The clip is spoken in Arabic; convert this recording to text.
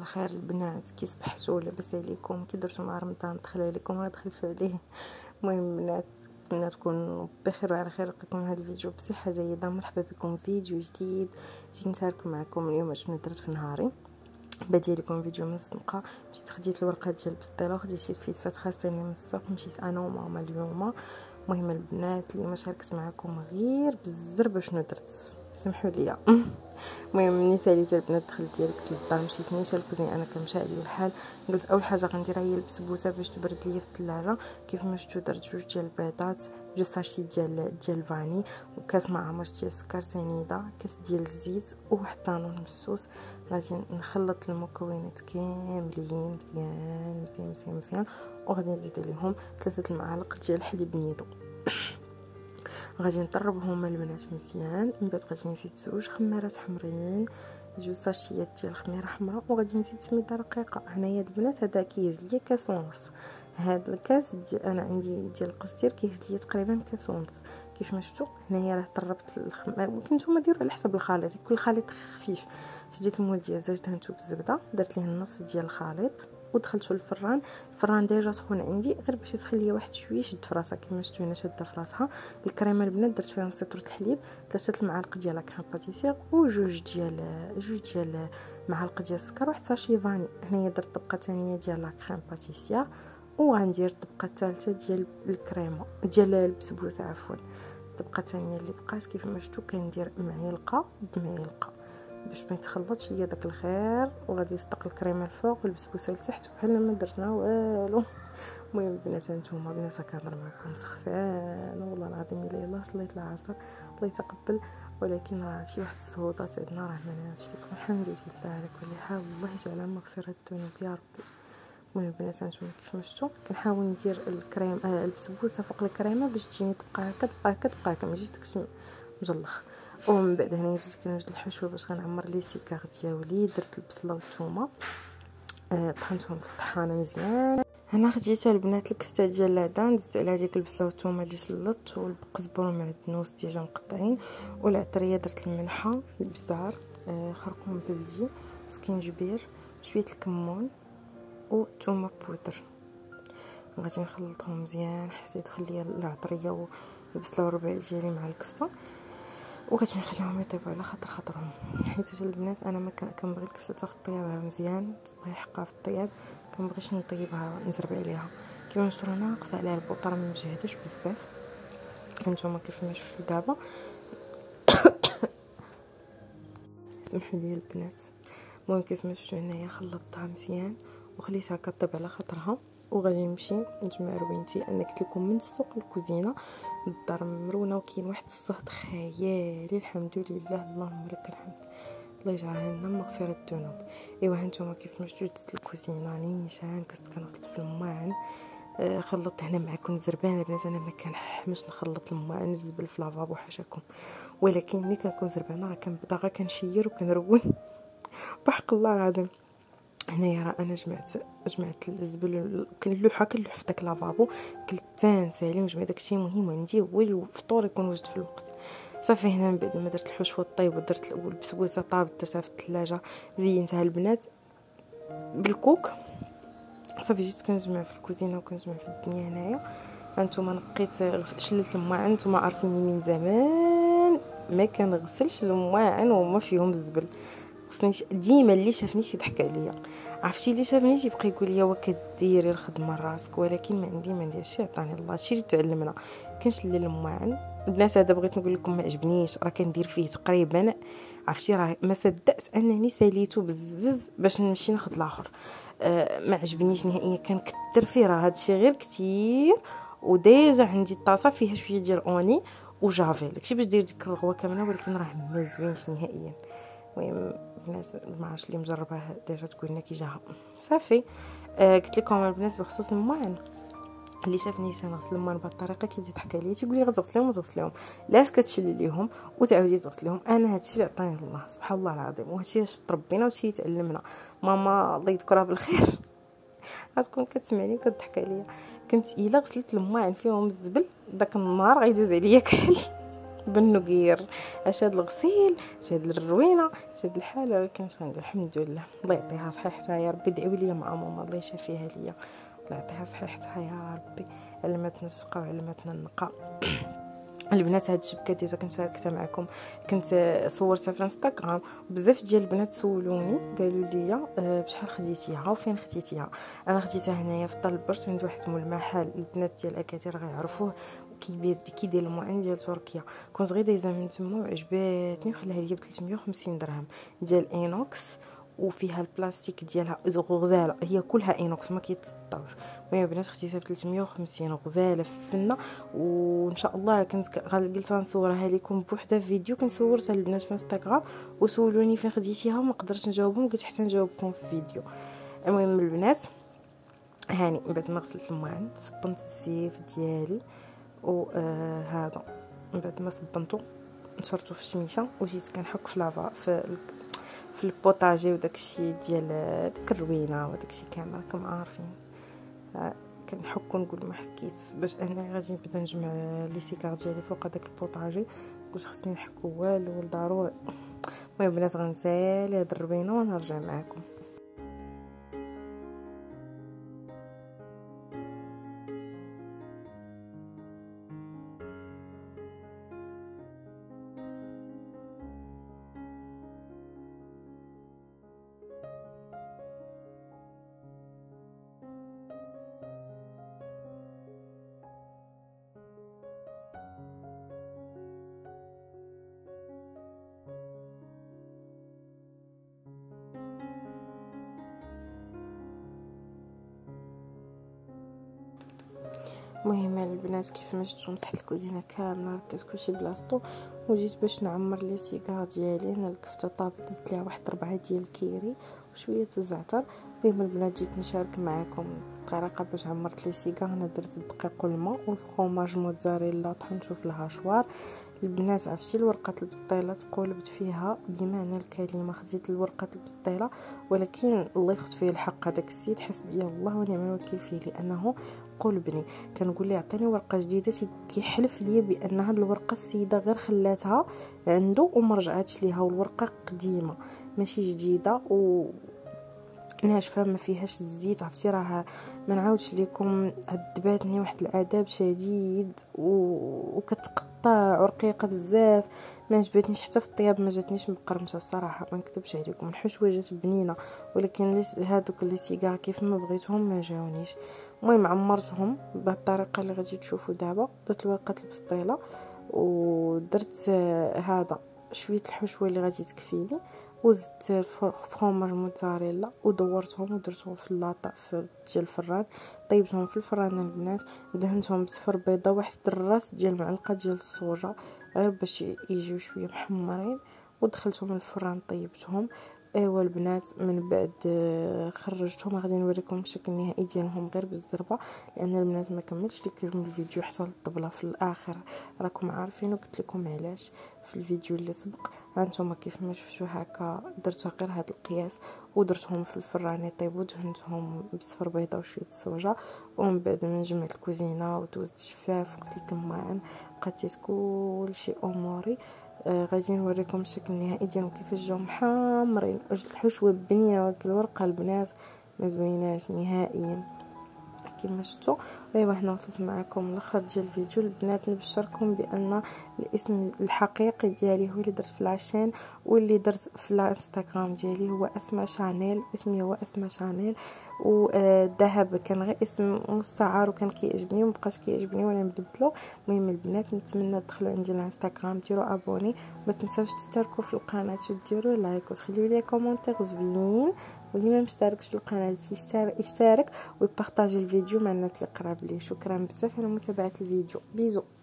على خير البنات، كي صبحتوا لاباس عليكم؟ كي درتوا مع رمضان؟ دخل عليكم ولا دخلتوا عليه؟ المهم البنات، نتمنى تكونوا بخير وعلى خير. لقيتكم هذا الفيديو بصحه جيده. مرحبا بكم في فيديو جديد. جيت نشارك معكم اليوم شنو درت في نهاري. بدي لكم فيديو من الزنقه. مشيت خديت الورقات ديال البسطيله وخديت شي فيتفات خاصني من السوق. مشيت انا وماما اليوم. المهم البنات اليوم شاركت معكم غير بالزر باش درت، سمحوا لي. المهم ملي ساليت البنات دخلت ديريكت للدار، مشيت نيشان الكوزينه. انا كنمشى عليا الحال، قلت اول حاجه غنديرها هي البسبوسه باش تبرد ليا في الثلاجه. كيف ما شفتوا درت جوج ديال البيضات، جوج ساشي ديال الفاني، وكاس ما عمرت ديال السكر سنيده، كاس ديال الزيت، وواحد طانون مسوس. غادي نخلط المكونات كاملين مزيان مزيان مزيان مزيان، وغادي نزيد عليهم 3 المعالق ديال الحليب نيدو. غادي نطربهم البنات مزيان. من بعد غادي نزيد 2 خمارات حمرين، 2 ساشيات ديال الخميره حمراء، وغادي نزيد سميده رقيقه. هنايا البنات هذا كيهز ليا كاس ونص. هذا الكاس انا عندي ديال القصدير كيهز ليا تقريبا كاس ونص. كيف ما شفتوا هنايا راه طربت الخمار. ممكن نتوما ديروا على حسب الخليط، كل خليط خفيف. شديت المول ديال الزيت دهنته بالزبده، درت ليه النص ديال الخليط ودخلته الفران ديجا سخون عندي، غير باش يسخن ليا واحد شويه. شد في راسها كما شفتوا هنا شاده في راسها. الكريمه البنات درت فيها نص لتر الحليب، 3 المعالق ديال كريم باتيسير، وجوج ديال معالق ديال السكر، واحد ساشي فاني. هنايا درت طبقه ثانيه ديال كريم باتيسير، وغندير الطبقه الثالثه ديال الكريمه ديال البسبوسه، عفوا. الطبقه الثانيه اللي بقات كيف ما شفتوا كندير معلقه بمعلقه باش ما يتخلطش ليا داك الخير، وغادي يصدق الكريمه الفوق والبسبوسه لتحت بحال ما درنا والو. المهم البنات هانتوما بنات كنهضر معكم سخفان والله العظيم الا يلاه صليت العصر الله يتقبل، ولكن راه شي واحد الصهودات عندنا راه ما نعاودش لكم. الحمد لله على كل حال، الله يجعلها مغفره الذنوب يا ربي. المهم البنات هانتوما كيف ما شفتوا كنحاول ندير الكريم البسبوسه فوق الكريمه باش تجيني تبقى هكا ما يجيش داكشي مجلخ. ومن بعد هنايا جيت كنوجد الحشوه باش غنعمر لي سيكار ديالي. درت البصله والثومه، طحنتهم في الطحانه مزيان. هنا خديت البنات الكفته ديال العدان، زدت عليها ديك البصله والثومه اللي شلطت، والقزبر والمعدنوس ديجا مقطعين، والعطريه درت الملحه، البزار، خرقوم بلدي، سكينجبير، شويه الكمون وثومه بودر. غادي نخلطهم مزيان حتى يدخل ليا العطريه والبصله والربيع ديالي مع الكفته، وغادي نخليهم يطيبوا على خاطرهم. حيت البنات انا ما كنبغي الكفته تاخذ طيابها مزيان، تبغي حقها في الطياب، كنبغيش نطيبها نزرب عليها. كيما شفتوا ناقصه عليها البوطه، ما مجهداش بزاف. هانتوما كيف ما شفتوا دابا سمحوا لي البنات. المهم كيف ما شفتوا هنايا خلطتها مزيان وخليتها كطيب على خاطرها، وغادي نمشي نجمع روينتي. انا قلت لكم من السوق الكوزينه الدار مرونه، وكاين واحد الصهد خيالي. الحمد لله اللهم لك الحمد، الله يجعلها لنا مغفره الذنوب. ايوا هانتوما كيف ما شفتوا جبت الكوزينه نيشان كنت كنغسل في الماعن. خلطت هنا معكم زربان البنات. انا ما كنحمش نخلط الماعن نزبل في لافابو حاشاكم، ولكن ملي كنكون زربانه راه كنبدا غير كنشير وكنرون بحق الله العظيم. هنايا راه انا جمعت الزبل، كنلوح في داك لافابو. قلت تنسالي نجمع داكشي مهم عندي هو الفطور يكون وجد في الوقت. صافي هنا من بعد ما درت الحشوه الطيب ودرت البسبوسه طابت درتها في الثلاجه، زينتها البنات بالكوك. صافي جيت كنجمع في الكوزينه وكنجمع في الدنيا. هنايا هانتوما نقيت شللت الماعن. نتوما عارفيني من زمان ما كنغسلش الماعن وما فيهم الزبل. خصني ديما اللي شافني تيضحك عليا، عرفتي اللي شافني تيبقى يقول لي وا كديري الخدمه راسك، ولكن ما نديرش. عطاني الله هادشي اللي تعلمنا. كنشلل الماعن البنات. هذا بغيت نقول لكم ما عجبنيش، راه كندير فيه تقريبا، عرفتي راه ما صدقت انني ساليته بالزز باش نمشي ناخذ الاخر. ما عجبنيش نهائيا، كنكثر فيه. راه هادشي غير كثير. وديجا عندي الطاسه فيها شويه ديال اوني وجافيل، داكشي باش دير ديك الرغوه كامله، ولكن راه ما زوينش نهائيا. المهم الناس المعاش اللي مجربها ديجا تقول لنا كي جاها. صافي قلت لكم البنات بخصوص الماعن، اللي شافني سنغسل الماعن بهذه الطريقه كيبدا يضحك عليا تيقول لي غتغسليهم لاش كتشلي ليهم وتعاودي تغسليهم. انا هادشي اللي عطاني الله سبحان الله العظيم، وهادشي اللي تربينا وهادشي تعلمنا. ماما الله يذكرها بالخير غتكون كتسمعني وكتضحك عليا. كنت الا غسلت الماعن فيهم الزبل داك النهار غيدوز عليا كحل بالنقير. اش هاد الغسيل، اش هاد الروينه، اش هاد الحاله، ولكن اش غندير، الحمد لله. الله يعطيها صحيحتها يا ربي. دعيو لي مع ماما الله يشافيها ليا، الله يعطيها صحيحتها يا ربي. علمتنا الشقه وعلمتنا النقاء. البنات هاد الشبكه ديجا كنت شاركتها معكم، كنت صورتها في انستغرام، بزاف ديال البنات سولوني قالوا لي بشحال خديتيها وفين خديتيها. انا خديتها هنايا في طلبرت عند واحد مول محل، البنات ديال اكادير غيعرفوه، كيدير المعين ديال تركيا. كنت غير دايزه من تما وعجباتني وخلاها ليا ب 350 درهم ديال اينوكس، وفيها البلاستيك ديالها غزاله، هي كلها اينوكس ما كيتسطرش. المهم البنات خديتها ب 350 غزاله فنه. وان شاء الله قلت غنصورها لكم بوحده في فيديو، كنصورتها للبنات في انستغرام وسولوني فين خديتيها وما قدرتش نجاوبهم، قلت حتى نجاوبكم في فيديو. المهم البنات هاني من بعد ما غسلت المعن صبنت الزيف ديالي هذا، من بعد ما صبنته نشرته في الشميشه وجيت كنحك في لافا في البوطاجي وداكشي ديال داك الروينه وداكشي كامل راكم عارفين. كنحك ونقول ما حكيت باش انا غادي نبدا نجمع لي سيكار ديالي فوق داك البوطاجي، قلت خصني نحكو والو ضروري. المهم البنات غنسالي هاد الروينه ونرجع معكم. المهم البنات كيف ما شفتوا مسحت الكوزينه كامله، رديت كلشي بلاصتو وجيت باش نعمر لي سيجار ديالي. انا الكفته طابت زدت ليها واحد 4 ديال الكيري وشويه الزعتر. المهم البنات جيت نشارك معكم الطريقه باش عمرت لي سيجار. انا درت الدقيق والماء والفرomاج موتزاريلا طحنته في الهاشوار. البنات عرفتي الورقه البسطيله تقولبت فيها بمعنى الكلمه، خديت الورقه البسطيله ولكن الله يخت فيه الحق، هذاك السيد حسبي الله ونعم الوكيل فيه، لانه قلبني كنقول ليه عطيني ورقه جديده، كيحلف لي بان هاد الورقه السيده غير خلاتها عنده وما رجعاتش ليها، والورقه قديمه ماشي جديده و ناشفه ما فيهاش الزيت. عرفتي راه ما نعاودش لكم عذباتني واحد العذاب شديد وكتقطع رقيقه بزاف، ما عجبتنيش حتى في الطياب، ما جاتنيش مقرمشه الصراحه ما نكذبش عليكم. الحشوه جات بنينه ولكن هادوك لي سيجار كيف ما بغيتهم ما جاونيش. المهم عمرتهم بهالطريقه اللي غادي تشوفوا دابا. درت الورقه البسطيله ودرت هذا شويه الحشوه اللي غادي تكفيني، وزدت فرomاج موتزاريلا ودورتهم ودرتهم في اللاطا ديال الفران، طيبتهم في الفران البنات، دهنتهم بصفر بيضه، واحد الراس ديال معلقه ديال الصوجه غير باش يجيو شويه محمرين، ودخلتهم الفران طيبتهم. ايوا البنات من بعد خرجتهم غادي نوريكم الشكل النهائي ديالهم غير بالزربه، لان البنات ما كملتش لكم الفيديو حتى الطبله في الاخر راكم عارفين، وقلت لكم علاش في الفيديو اللي سبق. هانتوما كيف ما شفتوا هكا درتها غير هذا القياس ودرتهم في الفران يطيبوا، دهنتهم بصفر بيضه وشويه الصوجه، ومن بعد من جمعت الكوزينه ودوزت الشفاف وغسلت الماعن قديت كلشي اموري. غادي نوريكم الشكل النهائي ديالهم كيفاش جاو محمرين. وجدت الحشوه بنينه ولكن الورقه البنات ما زويناش نهائيا كما شفتوا. ايوا حنا وصلت معكم الاخر ديال الفيديو البنات. نبشركم بان الاسم الحقيقي ديالي هو اللي درت في لاشين واللي درت في الانستغرام ديالي هو اسماء شانيل، اسمي هو اسماء شانيل، والذهب كان غير اسم مستعار وكان كيعجبني ومبقاش كيعجبني وانا نبدلو. المهم البنات نتمنى تدخلوا عندي الانستغرام ديروا ابوني، ما تنساوش تشتركوا في القناه وديروا لايك وتخليوا لي كومونتير زوين، واللي ما مشتركش في القناه يشترك ويبارطاجي الفيديو مع الناس اللي قراب ليه. شكرا بزاف على متابعه الفيديو، بيزو.